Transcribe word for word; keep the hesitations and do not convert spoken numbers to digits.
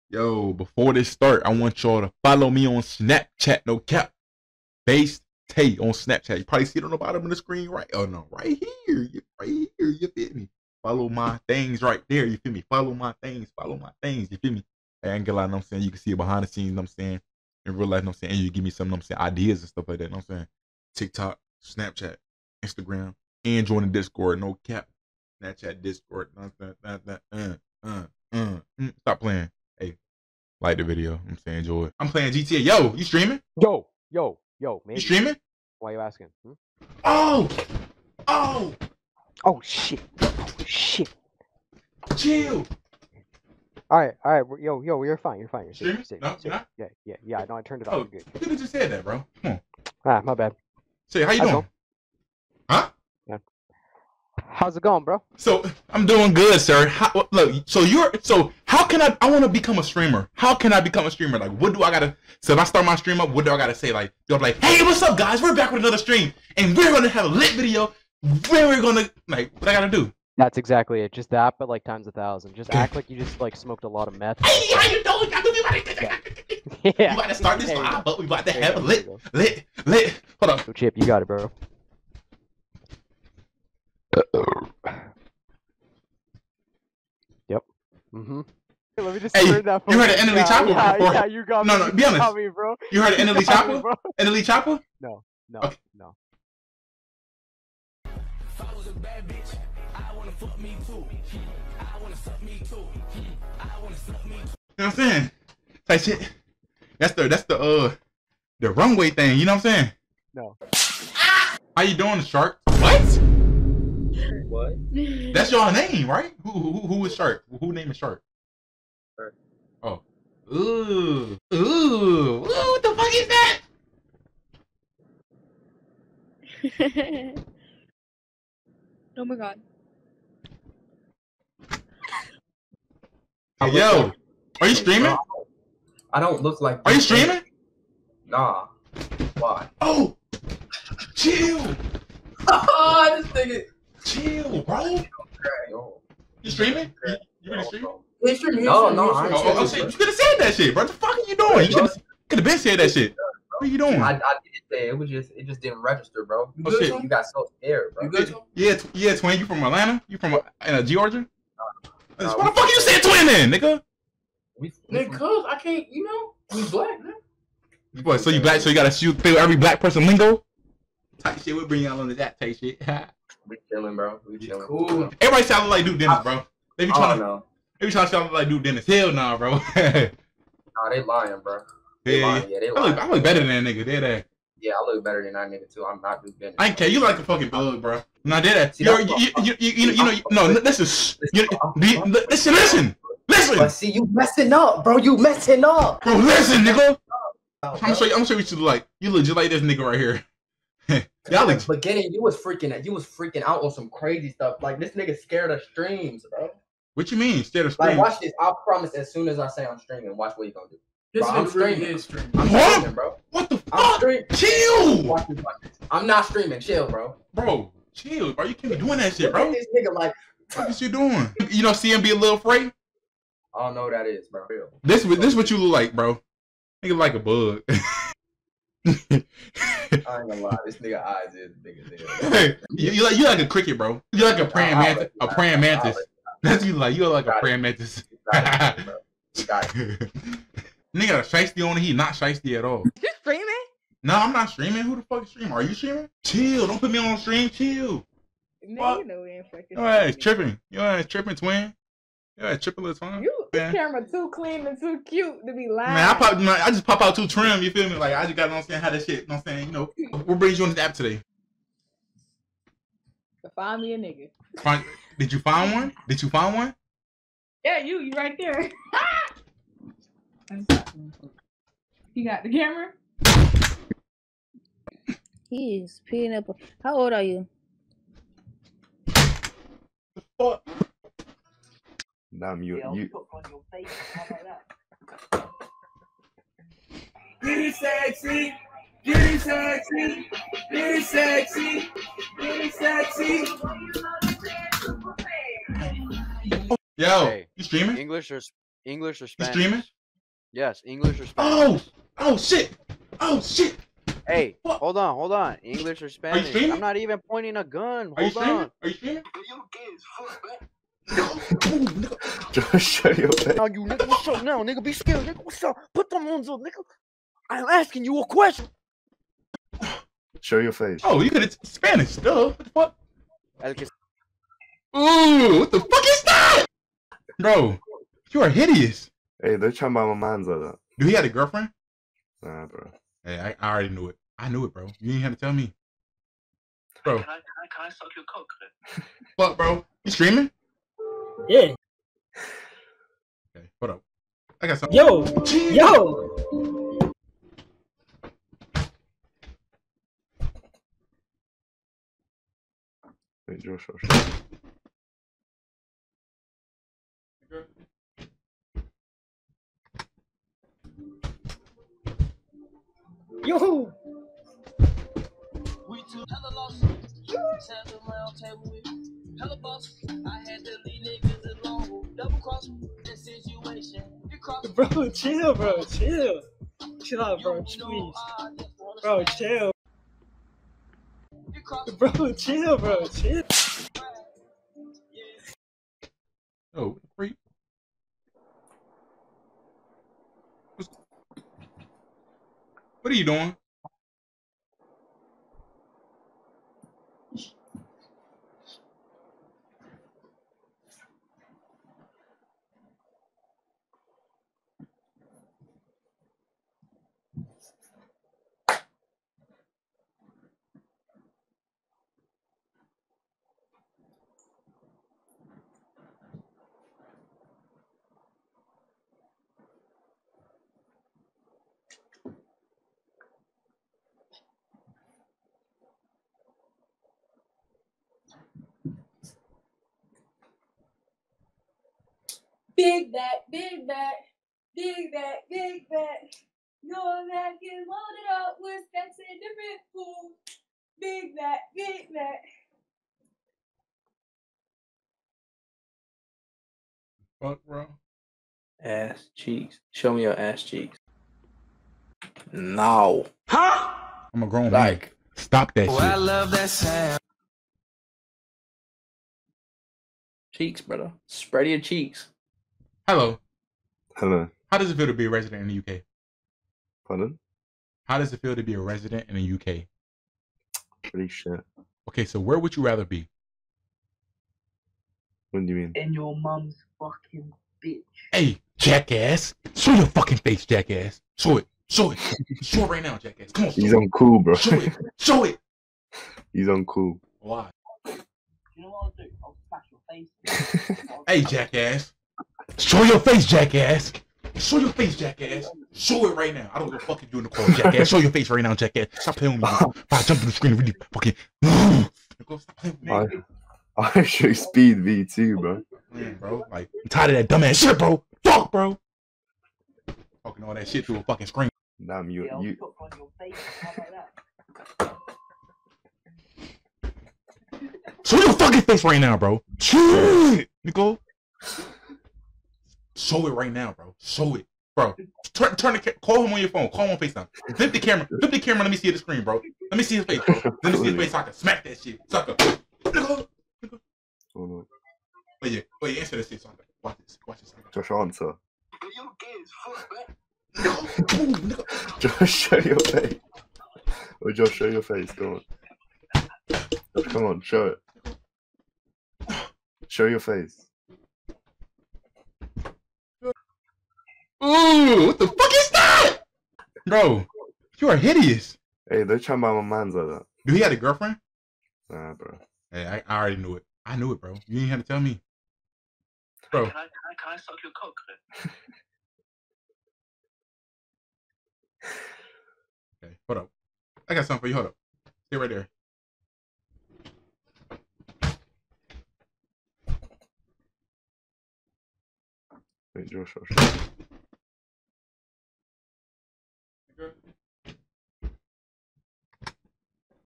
Yo, before this start, I want y'all to follow me on Snapchat, no cap. Based Tay on Snapchat. You probably see it on the bottom of the screen, right? Oh no, right here. You right here, you feel me? Follow my things right there, you feel me? Follow my things, follow my things, you feel me? I ain't gonna lie, know what I'm saying? You can see it behind the scenes, know what I'm saying? In real life, know what I'm saying? And you give me some, know what I'm saying, ideas and stuff like that, know what I'm saying? TikTok, Snapchat, Instagram, and join the Discord, no cap. Snapchat, Discord, know what I'm saying? Uh, uh, uh, uh. Stop playing. Hey, like the video, I'm saying enjoy it. I'm playing G T A. Yo, you streaming? Yo, yo, yo, man. You streaming? Why are you asking? Hmm? Oh! Oh! Oh, shit. Oh, shit. Chill! Alright, alright, yo, yo, you're fine, you're fine. You're safe, Streaming? you're safe. No, You're safe. you're not? Yeah, yeah, yeah, no, I turned it Oh, off. You're good. you could have just said that, bro. Come on. Ah, my bad. Say, how you How's it doing? going? Huh? Yeah. How's it going, bro? So, I'm doing good, sir. How, look, so you're, so how can I, I want to become a streamer. How can I become a streamer? Like, what do I gotta, so if I start my stream up, what do I gotta say? Like, you're like, hey, what's up, guys? We're back with another stream, and we're gonna have a lit video where we're gonna, like, what I gotta do? That's exactly it. Just that, but like times a thousand. Just act like you just like smoked a lot of meth. Hey, how you doing? I we about to, Yeah. we about to start this live, but we about to have a lit, lit, lit. Hold on. So, Chip, you got it, bro. Yep. Mm-hmm. Hey, let me just Hey, turn that you heard phone. of Enderly yeah, Chopper yeah, before? yeah, you got No, me. no, be You honest. got me, bro. You heard of Enderly got me, Chopper? bro. Enderly Chopper? No, no, Okay. no. If I was a bad bitch, I wanna fuck me too. I wanna suck me too. I wanna suck me too. You know what I'm saying? Like shit. That's the that's the uh the runway thing, you know what I'm saying? No. How you doing, Shark? What? What? That's your name, right? Who who who is Shark? Who name is Shark? Shark. Oh. Ooh. Ooh. Ooh, what the fuck is that? Oh my god. Hey, yo, are you streaming? I don't look like. Are you streaming? Nah. Why? Oh, chill, Oh, this nigga. chill, bro. Yo. You streaming? You, you really streaming? He's streaming. No, no, I ain't Oh, oh, oh, shit, you could have said that shit, bro. What the fuck are you doing? You could have been said that shit. What are you doing? I, I did say it was just it just didn't register, bro. Oh, shit. You got so scared, bro. You good? Yeah, tw yeah, twin. You from Atlanta? You from uh, Georgia? Uh, Why the fuck you said twin then, nigga? We, we Nigga, cuz I can't, you know, we black, man. What? So you black? So you gotta shoot through every black person lingo? Type shit. We'll bring y'all on to that type shit. we chilling, bro. We chilling. Cool. Everybody sound like Duke Dennis, bro. They be I trying don't to. know. They be trying to sound like Duke Dennis. Hell nah, bro. Nah, they lying, bro. They Yeah, lying. Yeah, they I lying. look, I look better than that nigga. Did that? Yeah, I look better than that nigga too. I'm not Duke Dennis. I ain't care. You like a fucking bug, bro. Nah, did that? See, You, that's you, what- you, you, you, know, you know, you, no. Listen, you, you, listen, listen, listen, But see, you messing up, bro. You messing up. bro. Listen, nigga. Bro. I'm gonna show you. I'm gonna show you what you look like. You look just like this nigga right here. Y'all In look. the beginning, you was freaking out. You was freaking out on some crazy stuff. Like this nigga scared of streams, bro. What you mean? Scared of Like screaming? watch this. I promise. As soon as I say I'm streaming, watch what you gonna do. This Bro, I'm nigga really streaming. is streaming. I'm What? streaming, bro. What the I'm fuck? streaming. Chill, Watch this, watch this. I'm not streaming. Chill, bro. bro. Chill, bro. You can't be doing that shit, Look at bro. this nigga like. What is you doing? You know, see him be a little afraid. I don't know what that is, bro. Real. This, this what you look like, bro. Nigga like a bug. I ain't gonna lie. This nigga eyes is big as hell. Hey, you, you like you like a cricket, bro. You like a praying I'll mantis. let A you praying know. I'll mantis. let That's you like. You like a Got it. praying mantis. Got it, bro. You got it. Nigga, shiesty on it. He not shiesty at all. You streaming? No, I'm not streaming. Who the fuck is streaming? Are you streaming? Chill. Don't put me on stream. Chill. No, What? you know we ain't fucking. Your ass streaming. tripping. Your ass tripping, twin. Your ass tripping little twin. You, this Man. camera too clean and too cute to be lying. Man, I pop. Man, I just pop out too trim. You feel me? Like I just got. You know what I'm saying, how that shit. You know what I'm saying, you know. What brings you on this app today? Find me a nigga. Find, did you find one? Did you find one? Yeah, you, you right there. You got the camera? He is peeing up. How old are you? The fuck? Nah, you, you, Get it sexy. Get it sexy. Get it sexy. Get it sexy. Yo, Hey. you streaming? English or English or You Spanish? streaming? Yes, English or Oh! Spanish. Oh shit! Oh shit! Hey, What? hold on, hold on. English or Spanish? streaming? I'm not even pointing a gun. Are you Hold streaming? on. Are you streaming? Just show your face. Now you nigga, what's up now, nigga? Be scared, nigga. What's up? Put them on, nigga. I'm asking you a question. Show your face. Oh, you could have Spanish, duh. What the fuck? El que- Ooh, what the fuck is that? Bro, you are hideous. Hey, they're trying by my man's like that. Do he have a girlfriend? Nah, bro. Hey, I, I already knew it. I knew it, bro. You ain't have to tell me. Bro. Can I, can I, can I suck your cock? Fuck, bro. You streaming? Yeah. Okay, hold up. I got something. Yo, Jeez. yo. Wait, Josh, Josh. Yo. We took hella losses, sat the round table with hella bosses. I had to leave niggas alone, double cross that situation. You cross Bro, chill, bro, chill. Chill out, bro, please. Bro, chill. Bro, chill, bro, chill. Oh, freak. What are you doing? Big back, big back, big back, big back. Your back is loaded up with stacks in different pools. Big back, big back. Fuck, bro. Ass cheeks. Show me your ass cheeks. No. Huh? I'm a grown Like, man. Stop that Oh, shit. I love that sound. cheeks, brother. Spread your cheeks. Hello. Hello. How does it feel to be a resident in the U K? Pardon? How does it feel to be a resident in the U K? Pretty shit. Okay, so where would you rather be? What do you mean? In your mum's fucking bitch. Hey, jackass. Show your fucking face, jackass. Show it. Show it. Show it right now, jackass. Come on. He's Show on cool, bro. it. Show it. Show it. He's on cool. Why? You know what I'll do? I'll smash your face. Hey, jackass. Show your face, jackass. Show your face, jackass. Show it right now. I don't give a fuck if you in the car, jackass. Show your face right now, jackass. Stop playing with me. If I jump to the screen, really fucking. Stop playing with me. I, I show speed V two, bro. Man, bro. Like, I'm tired of that dumbass shit, bro. Fuck, bro. Talking all that shit through a fucking screen. Damn, you, you. Show your fucking face right now, bro. Show it, Nico. Show it right now, bro. Show it, bro. Turn, turn the ca- call him on your phone. Call him on FaceTime. Flip the camera. Flip the camera. Let me see the screen, bro. Let me see his face, bro. Let me see his face so I can smack that shit. Sucker. Nico. Oh, no. Wait, yeah. Wait, answer this shit. So I can watch this. Watch this. Josh, answer. You gay as fuck, man. Nico. Nico. Josh, show your face. Oh, Josh, show your face. Come on. Josh, come on, show it. Show your face. Ooh, what the fuck is that? Bro, you are hideous. Hey, they're trying by my man's like that. Do he have a girlfriend? Nah, bro. Hey, I, I already knew it. I knew it, bro. You ain't have to tell me. Bro. Can I, can I, can I suck your cock? Okay, hold up. I got something for you. Hold up. Stay right there. Wait, Josh, Josh.